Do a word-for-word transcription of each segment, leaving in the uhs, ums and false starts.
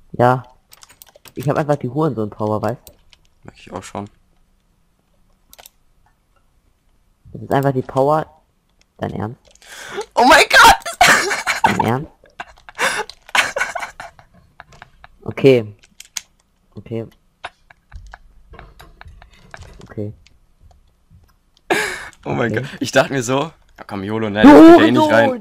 Ja. Ich habe einfach die Hurensohn-Power, weißt du? Merke ich auch schon. Das ist einfach die Power. Dein Ernst? Oh mein Gott! Dein Ernst? Okay. Okay. Okay. Oh mein Okay. Gott. Ich dachte mir so, ja komm, YOLO, ne, das geht ja eh nicht rein.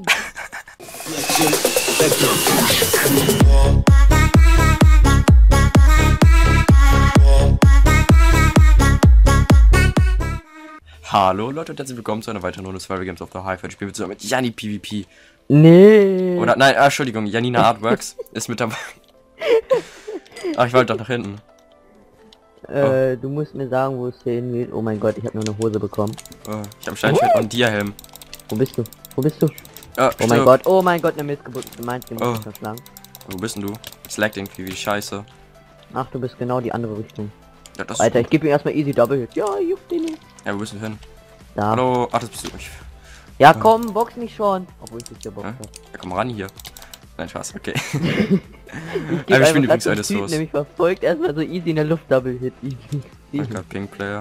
Hallo Leute und herzlich willkommen zu einer weiteren Runde Survival Games of the Hi-Fi. Spielen wir zusammen mit Janni PvP. Nee. Oder, nein, ah, Entschuldigung, Janina Artworks ist mit dabei. Ach, ich wollte doch nach hinten. Äh, du musst mir sagen, wo es hier hingeht. Oh mein Gott, ich habe nur eine Hose bekommen. Oh, ich habe Steinschwert und Dia-Helm. Wo bist du? Wo bist du? Ah, Oh mein Gott, oh mein Gott, eine Missgeburt. Du meinst, den Oh. muss ich verschlagen. Wo bist denn du? Es laggt irgendwie wie scheiße. Ach, du bist genau die andere Richtung. Ja, das Alter, ich gebe ihm erstmal easy Double Hit. Ja, juckt den nicht. Ja, wo bist du hin? Da. Hallo, ach, das bist du. Ich, Ja, komm, box mich schon. Obwohl ich dich hier box ja? hab. Ja, komm ran hier. Nein, Spaß, okay. Ich Aber geb ich bin einfach übrigens grad den alles Typen, los. nämlich verfolgt erstmal so easy in der Luft Double Hit. Easy. Mein Easy. Gott, Pink Player.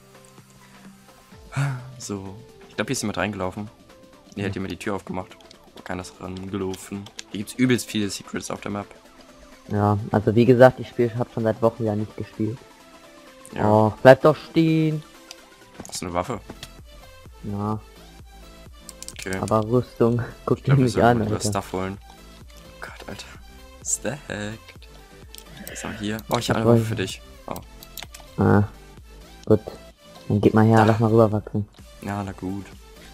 So. Ich glaube, hier ist jemand reingelaufen. Hier hat jemand die Tür aufgemacht. Keiner ist rangelaufen. Hier gibt es übelst viele Secrets auf der Map. Ja, also wie gesagt, ich spiele, habe schon seit Wochen ja nicht gespielt. Ja. Oh, bleib doch stehen. Hast du eine Waffe? Ja, Okay. aber Rüstung, guck ich dir glaube, wir mich sollten an, mal über Alter. Stuff holen. Oh Gott, Alter. Stacked. Was haben wir hier? Oh, ich habe eine Was Waffe wollen für dich. Oh. Ah, gut. Dann gib mal her, Ah. lass mal rüberwachsen. Ja, na gut.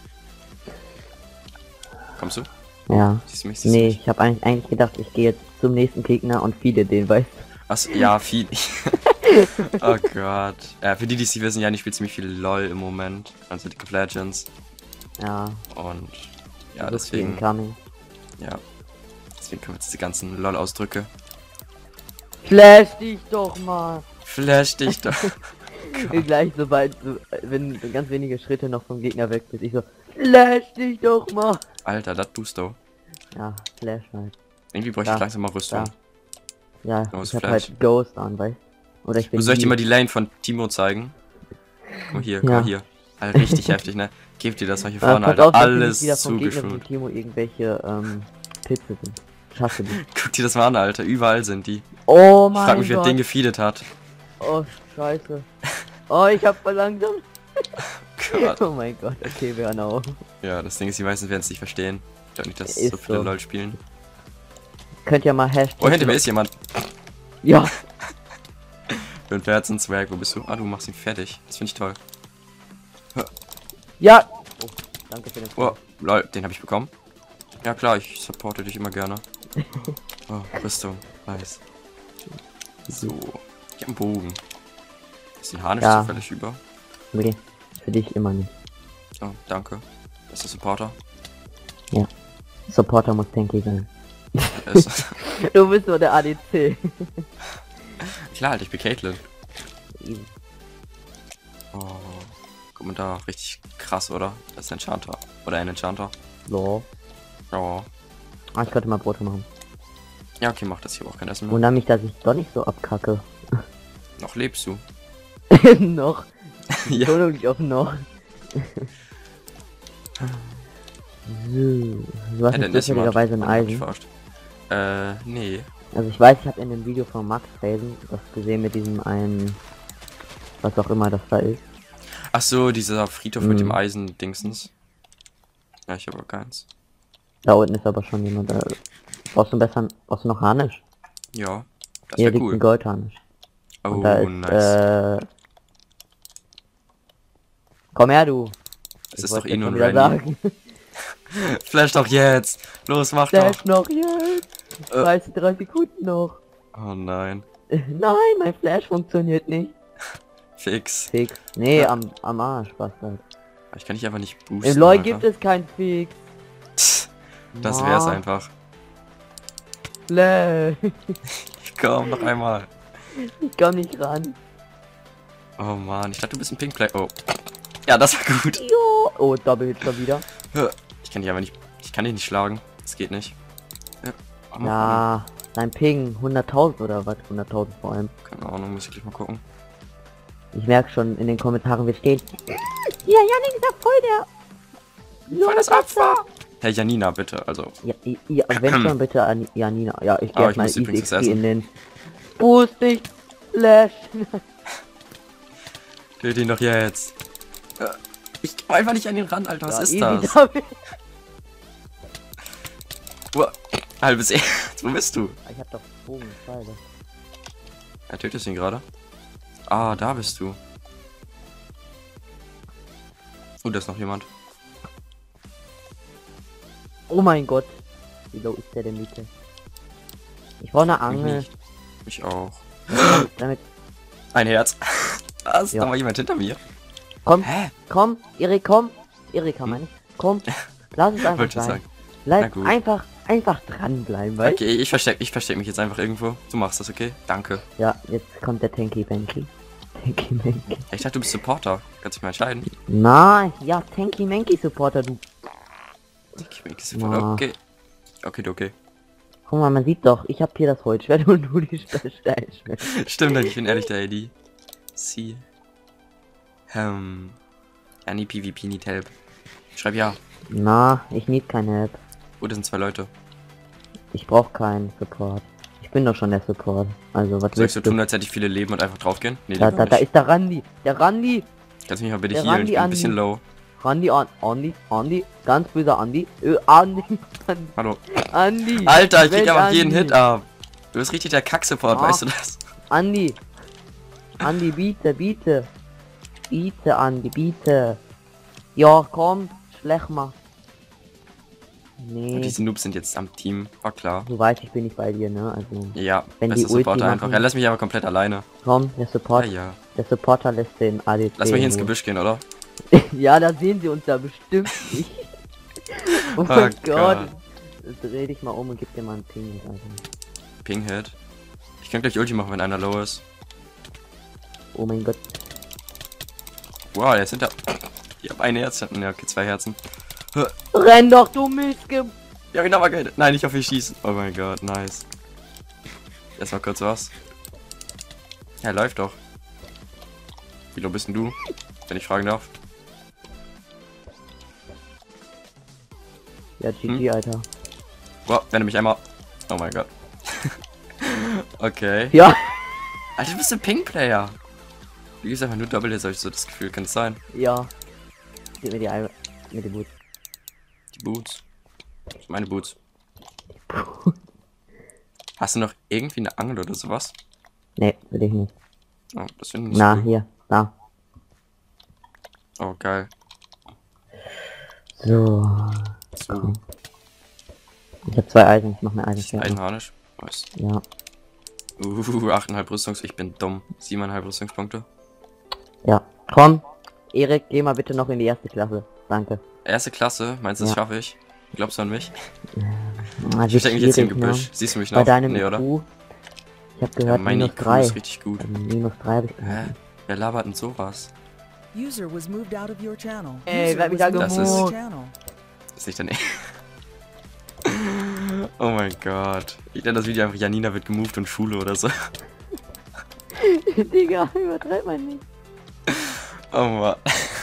Kommst du? Ja. Siehst du mich? Siehst Nee, du mich? ich habe eigentlich, eigentlich gedacht, ich gehe jetzt zum nächsten Gegner und feede den, weißt Achso, ja, viel. Oh Gott. Ja, für die, die es nicht wissen, ja, ich spiele ziemlich viel LOL im Moment. Also League of Legends. du? Ja. Und ja, so viel deswegen. incoming. Ja. Deswegen können wir jetzt die ganzen LOL-Ausdrücke. Flash dich doch mal! Flash dich doch. Gleich sobald du, wenn du ganz wenige Schritte noch vom Gegner weg bist, ich so, Flash dich doch mal! Alter, das tust du. Ja, Flash halt. Irgendwie bräuchte Da. ich langsam mal Rüstung. Da. Ja, Oh, ich ist hab Flash. halt Ghost an, weißt Oder ich bin Soll ich dir Heal. mal die Lane von Timo zeigen? Guck mal hier, guck Ja. mal hier. Alter, richtig heftig, ne? Gebt dir das mal hier Äh, vorne, pass Alter. auf, dass Alles nicht wieder vom Gegner von zugeschult. Timo irgendwelche ähm, Pilze sind. Schaffst du die. Guck dir das mal an, Alter. Überall sind die. Oh Ich mein frag mich, wer Gott. den gefeedet hat. Oh, scheiße. Oh, ich hab verlangsamt. Gott. Oh mein Gott, okay, wir hören auf. Ja, das Ding ist, die meisten werden es nicht verstehen. Ich glaube nicht, dass Ist so viele so. LOL spielen. Könnt ihr mal Hashtag... Oh, hinter mir ist jemand. Ja. Für ein Pferd und Zwerg, wo bist du? Ah, du machst ihn fertig. Das finde ich toll. Ja. Oh, danke für den Oh, lol, den habe ich bekommen. Ja klar, ich supporte dich immer gerne. Oh, Rüstung. Nice. So. Ich hab einen Bogen. Ist ein Harnisch Ja. zufällig über? Nee, für dich immer nicht. Oh, danke. Das ist der Supporter. Supporter muss tanky sein. Er ist Du bist so der A D C. klar, halt, ich bin Caitlyn. Easy. Oh. Guck mal da, richtig krass, oder? Das ist ein Enchanter. Oder ein Enchanter. So. Oh. Ah, ich könnte mal Brote machen. Ja, okay, mach das hier auch kein Essen mehr. Wundert mich, dass ich doch nicht so abkacke. Noch lebst du. noch. Ja. Betonung liegt auf noch. So. Du hast Ja, nicht dann ist jemand. zufälligerweise ein Hab ich Eisen. verarscht. Äh, nee. Also ich weiß, ich habe in dem Video von Max Felsen das gesehen mit diesem einen, was auch immer das da ist. Ach so, dieser Friedhof mit Mhm. dem Eisen-Dingsens. Ja, ich habe aber keins. Da unten ist aber schon jemand. Da. Brauchst du besser, brauchst du noch Harnisch? Ja, das Hier wäre liegt cool. ein Goldharnisch. Oh, Und da ist, nice. äh... Komm her, du. das Ich ist doch wollte eh jetzt nur schon ein wieder Randy. sagen. Flash doch jetzt! Los, mach Flash doch! noch jetzt. Äh. dreißig, drei Sekunden noch. Oh nein. Äh, Nein, mein Flash funktioniert nicht. Fix. Fix. Nee, Ja. am, am Arsch, was halt. Ich kann dich einfach nicht boosten. Im LoL Alter. gibt es kein Fix. Tss, Das wär's Mann. einfach. Flash. Komm, noch einmal. Ich komm nicht ran. Oh man, ich dachte, du bist ein Pinkplay. Oh. Ja, das war gut. Jo. Oh, Double Hit schon wieder. Ich kann dich aber nicht. Ich kann dich nicht schlagen. Das geht nicht. Ja. Oh, Mann. Ja. Dein Ping hunderttausend oder was? hunderttausend vor allem. Keine Ahnung, muss ich gleich mal gucken. Ich merke schon, in den Kommentaren wird stehen. Ja, Janik ist ja voll der... Voll das Opfer! Herr Janina, bitte, also. Ja, ja, wenn schon bitte an Janina. Ja, ich Aber gehe ich mal muss Easy übrigens X P essen. in den... Boost nicht! Flash! Töt ihn doch jetzt. Ich komm einfach nicht an den Rand, Alter, was Ja, ist easy das? damit. Uah, halbes Erz, wo bist du? Ich hab doch Bogen, Pfeile. Er tötet ihn gerade. Ah, da bist du. Oh, da ist noch jemand. Oh mein Gott. Wie low ist der denn bitte? Ich brauche eine Ich Angel. nicht. Ich auch. Damit. Ein Herz. Was? Ja. Da war jemand hinter mir. Komm, Hä? komm, Erik, komm. Erika, Hm? meine ich. Komm. Lass es einfach Wollte ich sein. sagen. Na Bleib gut. einfach, einfach dranbleiben, weißt Okay, ich versteck, ich versteck mich jetzt einfach irgendwo. Du machst das, okay? Danke. Ja, jetzt kommt der Tanky Banky. Tanky Manky. Ich dachte, du bist Supporter. Kannst dich mal entscheiden. Nein, ja, Tanky Manky Supporter, du. Ich bin Supporter. Na. Okay. Okay, okay. Guck mal, man sieht doch, ich hab hier das Holzschwert und du die Steinschwert. Stimmt, ich bin ehrlich der A D. Sie. Ähm. Ja, nie PvP, nie Help. Schreib ja. Na, ich need keine Help. Oh, das sind zwei Leute. Ich brauch keinen Support. Ich bin doch schon der Support. Also, was Soll ich willst so du? tun, als hätte ich viele Leben und einfach draufgehen? Nee, Da, lieber da, da nicht. ist der Randy. Der Randy. Kannst du mich mal bitte der healen? Randy Ich bin ein an- bisschen low. Randy, an, Andi, Andi. Ganz böser Andi. Ö, Andi. Andi. Hallo. Andi. Alter, ich krieg Welt einfach jeden Andi. Hit ab. Du bist richtig der Kack-Support, Ah. weißt du das? Andi. Andi, bitte, bitte. Bitte, Andi, bitte. Ja, komm. Schlecht mal. Und Nee. diese Noobs sind jetzt am Team. War klar. Du weißt, ich bin nicht bei dir, ne? Also, Ja, Wenn bester die Ulti Supporter einfach. machen- Ja, lass mich aber komplett alleine. komm, der Ja, Support, ja. der Supporter lässt den A D C. Lass mal hier ins in Ruhe. Gebüsch gehen, oder? Ja, da sehen sie uns da bestimmt nicht. Oh mein Gott. Dreh dich mal um und gib dir mal einen Ping. Also. Ping-Hit. Ich kann gleich Ulti machen, wenn einer low ist. Oh mein Gott. Wow, der ist hinter... Ich hab ein Herz. Ja, okay, zwei Herzen. Renn doch, du Mistge... Ja, genau, aber geil. Nein, ich hoffe, ich schieße. Oh mein Gott, nice. Erstmal kurz was. Ja, läuft doch. Wie low bist denn du? Wenn ich fragen darf. Ja, G G, Hm? Alter. Wow, wenn du mich einmal... Oh mein Gott. Okay. Ja. Alter, du bist ein Ping-Player. Du gibst einfach nur Double Hits, hab ich so das Gefühl. Kann es sein? Ja. Gib mir die Eimer. Mit dem Boot. Die Boots. Meine Boots. Hast du noch irgendwie eine Angel oder sowas? Nee, will ich nicht. Oh, das finde ich nicht Na, so gut. hier. Da. Oh, geil. So. So, Ich hab zwei Eisen. Ich mach mir Eisen. ein Harnisch. Nice. Ja. Uh, acht Komma fünf Rüstungs... Ich bin dumm. sieben Komma fünf Rüstungspunkte. Ja. Komm. Erik, geh mal bitte noch in die erste Klasse. Danke. Erste Klasse, meinst du, das Ja. schaffe ich? Glaubst du an mich? Ah, Ich verstecke mich jetzt im schwierig, ne? Gebüsch. Siehst du mich Bei noch? deinem Nee, oder? I Q. Ich hab Ja, gehört, mein minus I Q drei. ist richtig gut. Also minus drei hab ich Hä? gehört. Wer labert denn sowas? User was moved out of your channel. Ey, User wer hat mich was da moved Das out of your gemoved? channel. Ist nicht dein E- Oh mein Gott. Ich nenne das Video einfach Janina wird gemoved und Schule oder so. Digga, übertreib mal nicht. Oh Mann.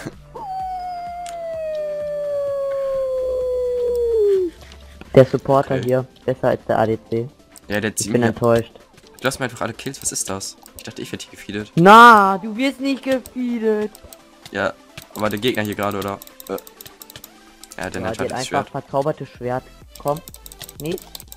Der Supporter Okay. hier, besser als der A D C. Ja, der Ich zieht bin mir... enttäuscht. Du hast mir einfach alle Kills. Was ist das? Ich dachte, ich werde hier gefeedet. Na, du wirst nicht gefeedet. Ja, aber der Gegner hier gerade, oder? Äh. Ja, der Ja, die nennt hat halt das einfach Schwert. verzaubertes Schwert. Komm. Nee,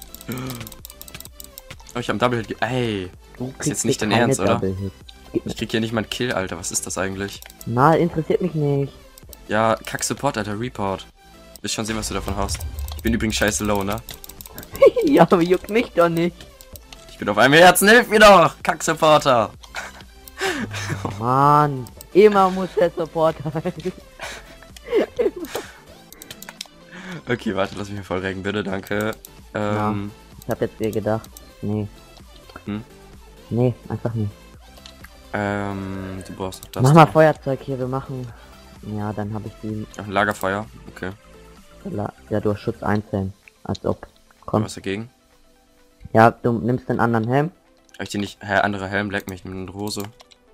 Oh, ich hab einen Double Hit. ge- Ey, du kriegst jetzt nicht hier dein keine Ernst, oder? Double Hits. Gib mir- ich krieg hier nicht mal einen Kill, Alter. Was ist das eigentlich? Na, interessiert mich nicht. Ja, kack Support, Alter. Report. Willst schon sehen, was du davon hast. Ich bin übrigens scheiße low, ne? Ja, aber juckt mich doch nicht. Ich bin auf einem Herzen. Hilf mir doch! Kack Supporter! Mann, immer muss der Supporter. Okay, warte, lass mich hier voll regen, bitte, danke. Ähm, Ich hab jetzt dir gedacht. Nee. Hm? Nee, einfach nicht. ähm, du brauchst noch das. Mach mal Feuerzeug hier, wir machen. Ja, dann habe ich die. Ach, ein Lagerfeuer, okay. Ja, du hast Schutz einzeln. Als ob. Komm. Was dagegen? Ja, du nimmst den anderen Helm. Hab ich dir nicht... Hä, anderer Helm, leck mich mit einer Rose.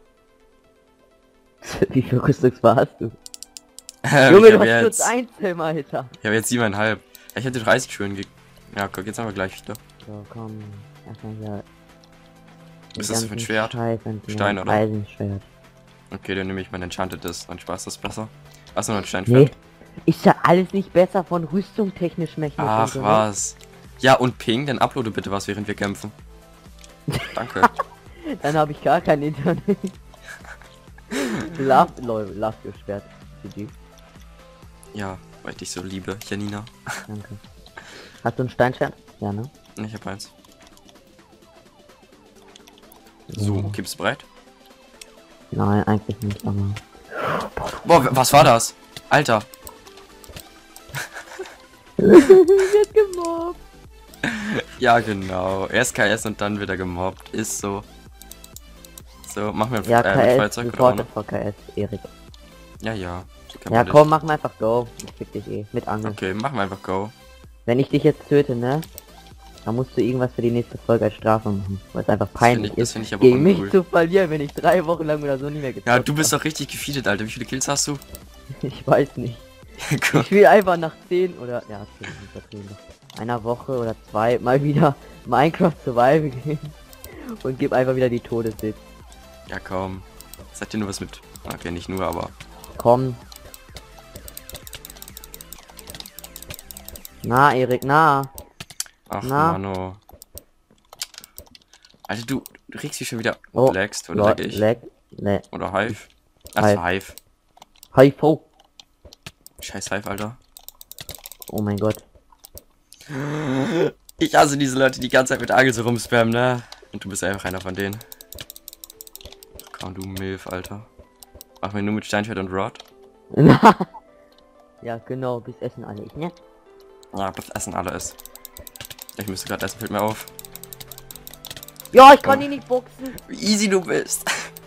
Wie viel Rüstungsbar hast du? Ähm, Junge, ich du hab hast jetzt... Schutz eins Helm, Alter. Ich habe jetzt siebeneinhalb. Ja, ich hätte doch Eisenschuhen ge... Ja, guck, jetzt haben wir gleich wieder. So, komm. Erstmal hier. die Was ist das für ein ganzen Schwert? Scheiß entnehmen. Stein, oder? Eisenschwert. Okay, dann nehme ich mein Enchantedes. Dann Spaß das besser. Hast du noch ein Nee. Steinschwert? Ist ja alles nicht besser von Rüstung technisch mechanisch. Ach, und so, ne? was. Ja, und Ping, dann uploade bitte was, während wir kämpfen. Danke. Dann habe ich gar kein Internet. Love, lol, love your Schwert. G G. Ja, weil ich dich so liebe, Janina. Danke. Hast du ein Steinschwert? Ja, ne? Ich hab eins. So, okay, bist du bereit? Nein, eigentlich nicht, aber... Boah, w- was war das? Alter. wird gemobbt. Ja, genau. Erst K S und dann wird er gemobbt. Ist so. So, machen wir Ja, äh, mit K S, Feuerzeug oder Supporter ohne? vor K S, Erik. Ja, ja. So kann Ja, man komm, mach mal einfach Go. Ich fick dich eh, mit Angel. nicht. Okay, machen wir einfach Go. Wenn ich dich jetzt töte, ne? Dann musst du irgendwas für die nächste Folge als Strafe machen. Weil es einfach Das finde peinlich ich, das ist, find ich aber gegen mich uncool. zu verlieren, wenn ich drei Wochen lang oder so nicht mehr gezockt Ja, du bist hab. doch richtig gefeedet, Alter. Wie viele Kills hast du? Ich weiß nicht. Guck. Ich will einfach nach zehn oder... Ja, zehn, übertrieben. Einer Woche oder zwei mal wieder Minecraft Survival gehen. Und gib einfach wieder die Todessitz. Ja, komm. Sagt dir nur was mit. Okay, nicht nur, aber. Komm. Na, Erik, na. Ach, Na? Mano. Alter, du, du regst dich schon wieder. Oh, Lagst, oder Lord, lag ich? lag, lag. Oder Hive? Ach, Hive. Hive. Hi, ho. Scheiß Hive, Alter. Oh mein Gott. Ich hasse diese Leute, die die ganze Zeit mit Angel so rumspammen, ne? Und du bist einfach einer von denen. Komm, du Milf, Alter. Machen wir nur mit Steinschwert und Rod? Ja, genau, bis essen alle ich, ne? Ja, bis Essen alle ist. Ich müsste gerade essen, fällt mir auf. Ja, ich kann Oh. ihn nicht boxen. Wie easy du bist.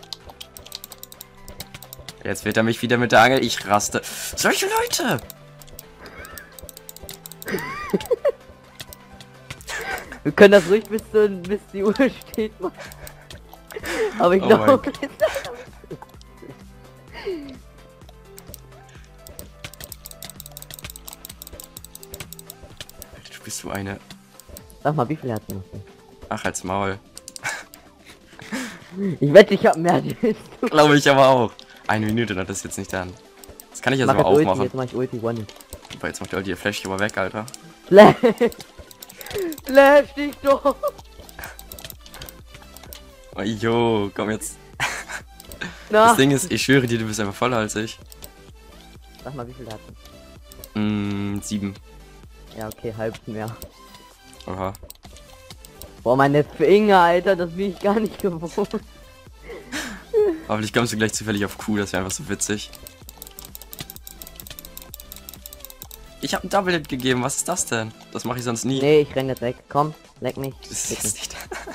Jetzt wird er mich wieder mit der Angel. Ich raste. Solche Leute! Wir können das ruhig bis, zu, bis die Uhr steht machen. Aber ich Oh mein glaube, Du bist so eine. sag mal, wie viel hat noch? Ach, als Maul. Ich wette, ich hab mehr als du. Glaube ich aber auch. Eine Minute, das ist jetzt nicht dann. Das kann ich jetzt Mach aber jetzt Ulti, aufmachen. jetzt mach ich Ulti One. Aber jetzt macht der Ulti ihr Flash aber weg, Alter. Flash! Flash dich doch! Oh, jo, komm jetzt. Na, Das Ding ist, ich schwöre dir, du bist einfach voller als ich. sag mal, wie viel hat er? Mm, sieben. Ja, okay, halb mehr. Oha. Boah, meine Finger, Alter, das bin ich gar nicht gewohnt. Hoffentlich kommst du gleich zufällig auf Q, das wäre einfach so witzig. Ich habe einen Double Hit gegeben, was ist das denn? Das mache ich sonst nie. Nee, ich renn jetzt weg. Komm, leck mich. Das ist Leck jetzt mich. nicht.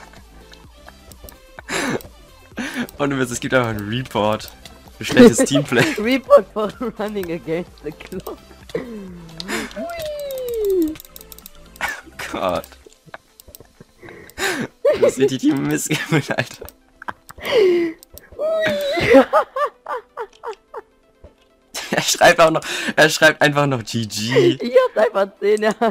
Und du wirst, es gibt einfach einen Report. Für schlechtes Teamplay. Report for running against the clock. Gott. Das ist richtig die Missgeburt, Alter. Er schreibt auch noch, er schreibt einfach noch G G. Ich hab einfach zehn Jahre.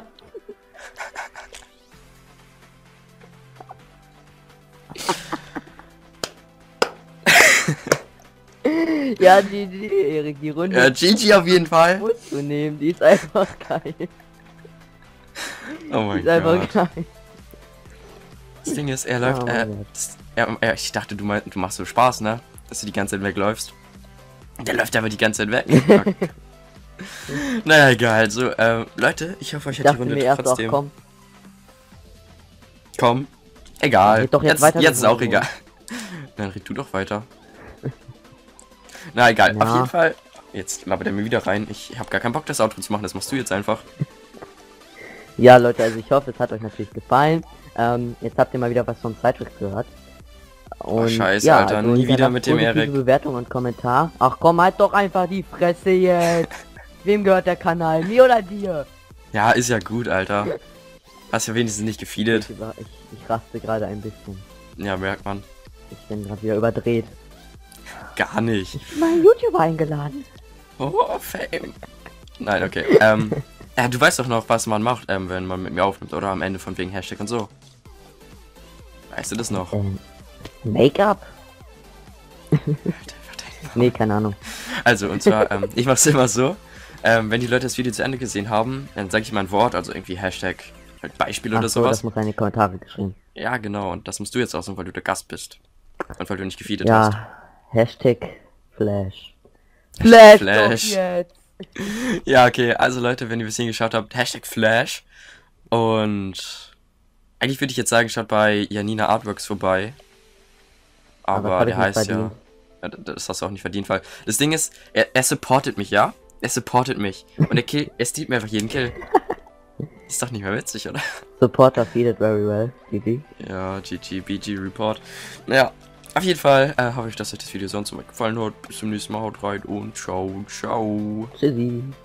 Ja, G G, Erik, die Runde Ja, G G auf jeden Fall. musst du nehmen, die ist einfach geil. Oh Die mein ist einfach Gott. geil. Das Ding ist, er läuft, Oh äh, mein Gott. das, er, er, ich dachte, du, mein, du machst so Spaß, ne? Dass du die ganze Zeit wegläufst. Der läuft aber die ganze Zeit weg. Okay. Naja, egal. Also, äh, Leute, ich hoffe, euch Ich hat die dachte mir Runde erst auch, trotzdem... komm. Komm. Egal. Red doch jetzt jetzt weiter, jetzt ist du auch Hurensohn. egal. Dann red du doch weiter. Na egal, Ja. auf jeden Fall. Jetzt labert er mir wieder rein. Ich habe gar keinen Bock, das Outro zu machen. Das machst du jetzt einfach. Ja, Leute, also ich hoffe, es hat euch natürlich gefallen. Ähm, jetzt habt ihr mal wieder was von Citrix gehört. Und, scheiße, Alter, nie wieder hinterlasst mit dem positive Erik. Bewertung und Kommentar. Ach komm, halt doch einfach die Fresse jetzt. Wem gehört der Kanal? Mir oder dir? Ja, ist ja gut, Alter. Hast ja wenigstens nicht gefeedet. Ich, über- ich, ich raste gerade ein bisschen. Ja, merkt man. Ich bin gerade wieder überdreht. Gar nicht. Ich bin mal YouTuber eingeladen. Oh, Fame. Nein, okay. Ähm, ja, du weißt doch noch, was man macht, ähm, wenn man mit mir aufnimmt, oder? Am Ende von wegen Hashtag und so. Weißt du das noch? Ähm, Make-up? Nee, keine Ahnung. Also, und zwar, ähm, ich mach's immer so, ähm, wenn die Leute das Video zu Ende gesehen haben, dann sage ich mal ein Wort, also irgendwie Hashtag, halt Beispiel Ach oder so, sowas. das muss in die Kommentare geschrieben. Ja, genau, und das musst du jetzt aussuchen, weil du der Gast bist. Und weil du nicht gefeedet hast. Ja, Hashtag Flash. Flash! Flash. Doch jetzt. Ja, okay, also Leute, wenn ihr bis hierhin geschaut habt, Hashtag Flash. Und eigentlich würde ich jetzt sagen, schaut bei Janina Artworks vorbei. Aber Aber, das hab der ich nicht heißt ja, verdient. ja, d- das hast du auch nicht verdient, weil das Ding ist, er, er supportet mich, ja? Er supportet mich. Und er kill, er stealt mir einfach jeden Kill. Ist doch nicht mehr witzig, oder? Supporter feeded very well, G G. Ja, G G, B G Report. Naja, auf jeden Fall äh, hoffe ich, dass euch das Video sonst so gefallen hat. Bis zum nächsten Mal, haut rein und ciao, ciao. Tschüssi.